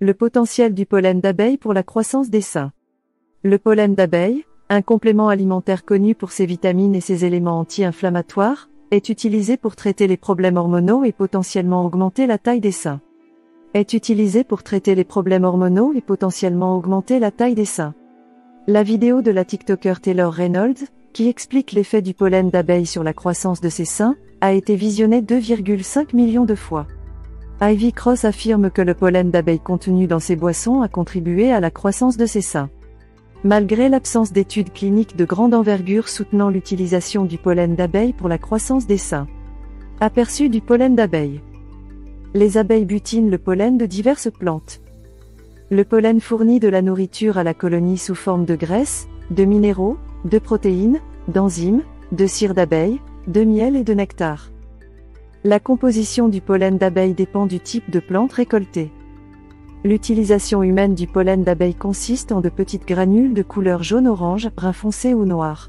Le potentiel du pollen d'abeille pour la croissance des seins. Le pollen d'abeille, un complément alimentaire connu pour ses vitamines et ses éléments anti-inflammatoires, est utilisé pour traiter les problèmes hormonaux et potentiellement augmenter la taille des seins. Est utilisé pour traiter les problèmes hormonaux et potentiellement augmenter la taille des seins. La vidéo de la TikToker Taylor Reynolds, qui explique l'effet du pollen d'abeille sur la croissance de ses seins, a été visionnée 2,5 millions de fois. Ivy Cross affirme que le pollen d'abeille contenu dans ses boissons a contribué à la croissance de ses seins. Malgré l'absence d'études cliniques de grande envergure soutenant l'utilisation du pollen d'abeille pour la croissance des seins. Aperçu du pollen d'abeille. Les abeilles butinent le pollen de diverses plantes. Le pollen fournit de la nourriture à la colonie sous forme de graisse, de minéraux, de protéines, d'enzymes, de cire d'abeille, de miel et de nectar. La composition du pollen d'abeille dépend du type de plante récoltée. L'utilisation humaine du pollen d'abeille consiste en de petites granules de couleur jaune-orange, brun foncé ou noir.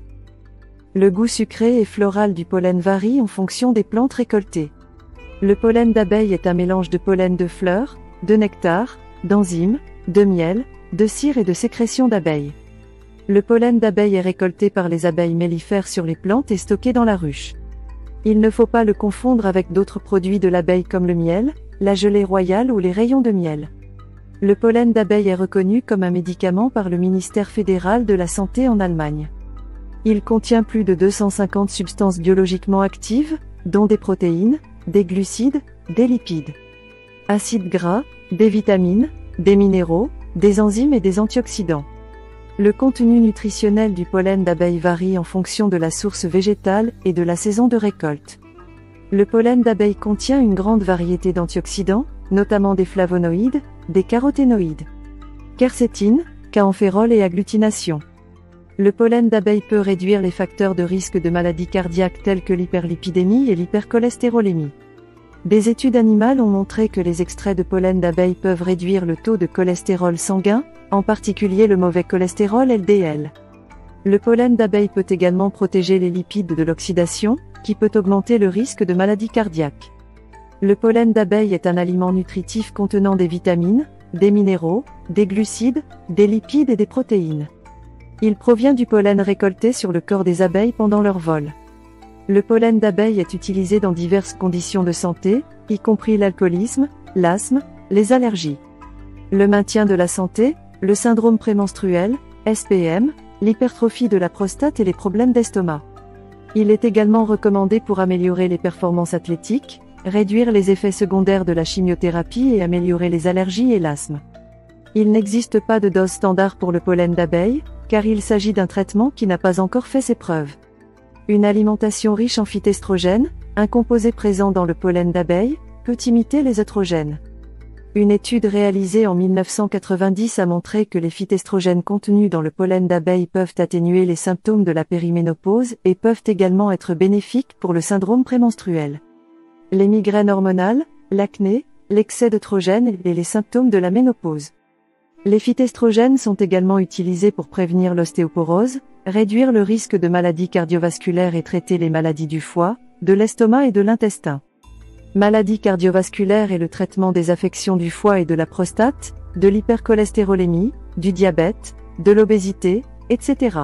Le goût sucré et floral du pollen varie en fonction des plantes récoltées. Le pollen d'abeille est un mélange de pollen de fleurs, de nectar, d'enzymes, de miel, de cire et de sécrétions d'abeilles. Le pollen d'abeille est récolté par les abeilles mellifères sur les plantes et stocké dans la ruche. Il ne faut pas le confondre avec d'autres produits de l'abeille comme le miel, la gelée royale ou les rayons de miel. Le pollen d'abeille est reconnu comme un médicament par le ministère fédéral de la Santé en Allemagne. Il contient plus de 250 substances biologiquement actives, dont des protéines, des glucides, des lipides, acides gras, des vitamines, des minéraux, des enzymes et des antioxydants. Le contenu nutritionnel du pollen d'abeille varie en fonction de la source végétale et de la saison de récolte. Le pollen d'abeille contient une grande variété d'antioxydants, notamment des flavonoïdes, des caroténoïdes, quercétine, caemphérol et agglutination. Le pollen d'abeille peut réduire les facteurs de risque de maladies cardiaques tels que l'hyperlipidémie et l'hypercholestérolémie. Des études animales ont montré que les extraits de pollen d'abeille peuvent réduire le taux de cholestérol sanguin, en particulier le mauvais cholestérol LDL. Le pollen d'abeille peut également protéger les lipides de l'oxydation, qui peut augmenter le risque de maladies cardiaques. Le pollen d'abeille est un aliment nutritif contenant des vitamines, des minéraux, des glucides, des lipides et des protéines. Il provient du pollen récolté sur le corps des abeilles pendant leur vol. Le pollen d'abeille est utilisé dans diverses conditions de santé, y compris l'alcoolisme, l'asthme, les allergies, le maintien de la santé, le syndrome prémenstruel, SPM, l'hypertrophie de la prostate et les problèmes d'estomac. Il est également recommandé pour améliorer les performances athlétiques, réduire les effets secondaires de la chimiothérapie et améliorer les allergies et l'asthme. Il n'existe pas de dose standard pour le pollen d'abeille, car il s'agit d'un traitement qui n'a pas encore fait ses preuves. Une alimentation riche en phytestrogènes, un composé présent dans le pollen d'abeille, peut imiter les œstrogènes. Une étude réalisée en 1990 a montré que les phytestrogènes contenus dans le pollen d'abeille peuvent atténuer les symptômes de la périménopause et peuvent également être bénéfiques pour le syndrome prémenstruel, les migraines hormonales, l'acné, l'excès d'œstrogènes et les symptômes de la ménopause. Les phytestrogènes sont également utilisés pour prévenir l'ostéoporose, réduire le risque de maladies cardiovasculaires et traiter les maladies du foie, de l'estomac et de l'intestin. Maladies cardiovasculaires et le traitement des affections du foie et de la prostate, de l'hypercholestérolémie, du diabète, de l'obésité, etc.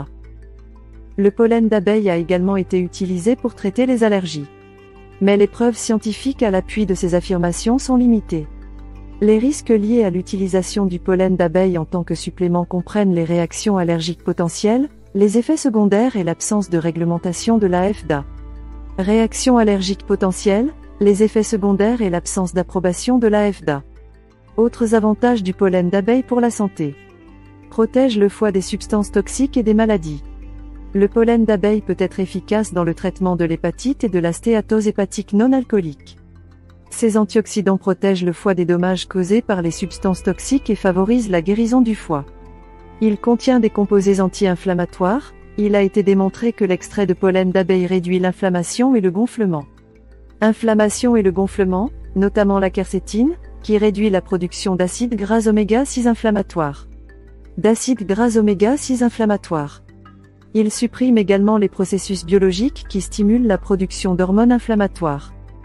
Le pollen d'abeille a également été utilisé pour traiter les allergies. Mais les preuves scientifiques à l'appui de ces affirmations sont limitées. Les risques liés à l'utilisation du pollen d'abeille en tant que supplément comprennent les réactions allergiques potentielles, les effets secondaires et l'absence de réglementation de la FDA. Réactions allergiques potentielles, les effets secondaires et l'absence d'approbation de la FDA. Autres avantages du pollen d'abeille pour la santé. Protège le foie des substances toxiques et des maladies. Le pollen d'abeille peut être efficace dans le traitement de l'hépatite et de la stéatose hépatique non alcoolique. Ces antioxydants protègent le foie des dommages causés par les substances toxiques et favorisent la guérison du foie. Il contient des composés anti-inflammatoires. Il a été démontré que l'extrait de pollen d'abeille réduit l'inflammation et le gonflement. Inflammation et le gonflement, notamment la quercétine, qui réduit la production d'acides gras oméga 6 inflammatoires. D'acides gras oméga 6 inflammatoires. Il supprime également les processus biologiques qui stimulent la production d'hormones inflammatoires.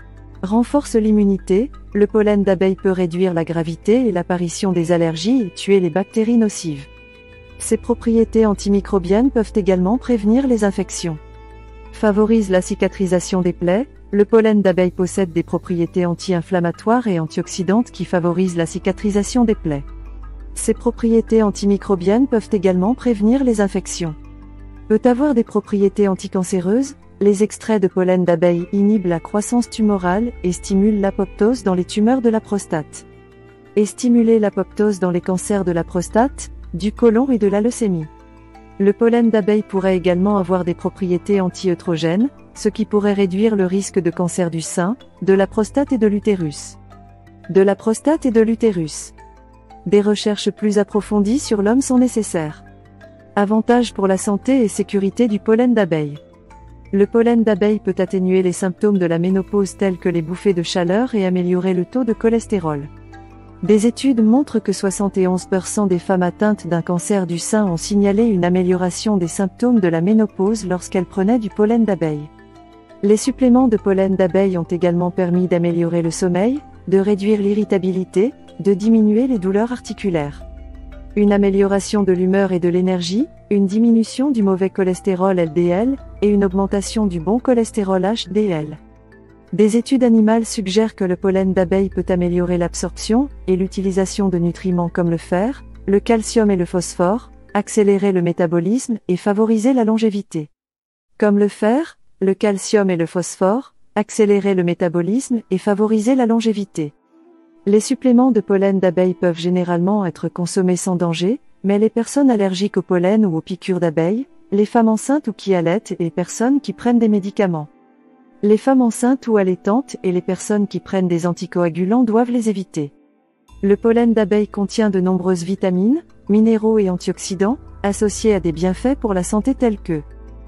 Renforce l'immunité, le pollen d'abeille peut réduire la gravité et l'apparition des allergies et tuer les bactéries nocives. Ses propriétés antimicrobiennes peuvent également prévenir les infections. Favorise la cicatrisation des plaies, le pollen d'abeille possède des propriétés anti-inflammatoires et antioxydantes qui favorisent la cicatrisation des plaies. Ses propriétés antimicrobiennes peuvent également prévenir les infections. Peut avoir des propriétés anticancéreuses, les extraits de pollen d'abeille inhibent la croissance tumorale et stimulent l'apoptose dans les tumeurs de la prostate. Et stimuler l'apoptose dans les cancers de la prostate, du côlon et de la leucémie. Le pollen d'abeille pourrait également avoir des propriétés anti-œstrogènes, ce qui pourrait réduire le risque de cancer du sein, de la prostate et de l'utérus. De la prostate et de l'utérus. Des recherches plus approfondies sur l'homme sont nécessaires. Avantages pour la santé et sécurité du pollen d'abeille. Le pollen d'abeille peut atténuer les symptômes de la ménopause tels que les bouffées de chaleur et améliorer le taux de cholestérol. Des études montrent que 71% des femmes atteintes d'un cancer du sein ont signalé une amélioration des symptômes de la ménopause lorsqu'elles prenaient du pollen d'abeille. Les suppléments de pollen d'abeille ont également permis d'améliorer le sommeil, de réduire l'irritabilité, de diminuer les douleurs articulaires. Une amélioration de l'humeur et de l'énergie, une diminution du mauvais cholestérol LDL, et une augmentation du bon cholestérol HDL. Des études animales suggèrent que le pollen d'abeille peut améliorer l'absorption et l'utilisation de nutriments comme le fer, le calcium et le phosphore, accélérer le métabolisme et favoriser la longévité. Comme le fer, le calcium et le phosphore, accélérer le métabolisme et favoriser la longévité. Les suppléments de pollen d'abeille peuvent généralement être consommés sans danger, mais les personnes allergiques au pollen ou aux piqûres d'abeilles, les femmes enceintes ou qui allaitent et les personnes qui prennent des médicaments. Les femmes enceintes ou allaitantes et les personnes qui prennent des anticoagulants doivent les éviter. Le pollen d'abeille contient de nombreuses vitamines, minéraux et antioxydants, associés à des bienfaits pour la santé tels que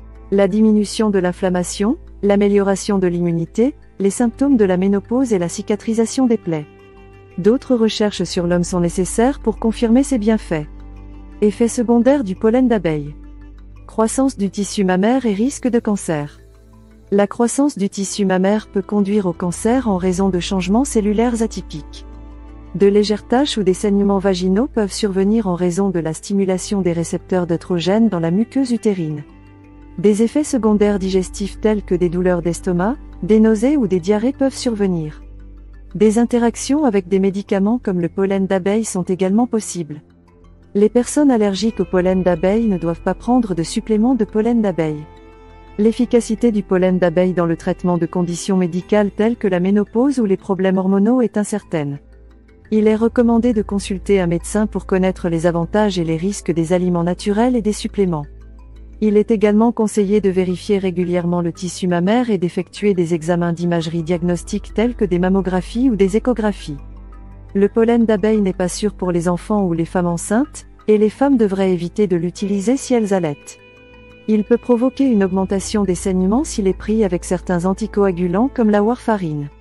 la diminution de l'inflammation, l'amélioration de l'immunité, les symptômes de la ménopause et la cicatrisation des plaies. D'autres recherches sur l'homme sont nécessaires pour confirmer ces bienfaits. Effets secondaires du pollen d'abeille. Croissance du tissu mammaire et risque de cancer. La croissance du tissu mammaire peut conduire au cancer en raison de changements cellulaires atypiques. De légères taches ou des saignements vaginaux peuvent survenir en raison de la stimulation des récepteurs d'œstrogènes dans la muqueuse utérine. Des effets secondaires digestifs tels que des douleurs d'estomac, des nausées ou des diarrhées peuvent survenir. Des interactions avec des médicaments comme le pollen d'abeille sont également possibles. Les personnes allergiques au pollen d'abeille ne doivent pas prendre de suppléments de pollen d'abeille. L'efficacité du pollen d'abeille dans le traitement de conditions médicales telles que la ménopause ou les problèmes hormonaux est incertaine. Il est recommandé de consulter un médecin pour connaître les avantages et les risques des aliments naturels et des suppléments. Il est également conseillé de vérifier régulièrement le tissu mammaire et d'effectuer des examens d'imagerie diagnostique tels que des mammographies ou des échographies. Le pollen d'abeille n'est pas sûr pour les enfants ou les femmes enceintes, et les femmes devraient éviter de l'utiliser si elles allaitent. Il peut provoquer une augmentation des saignements s'il est pris avec certains anticoagulants comme la warfarine.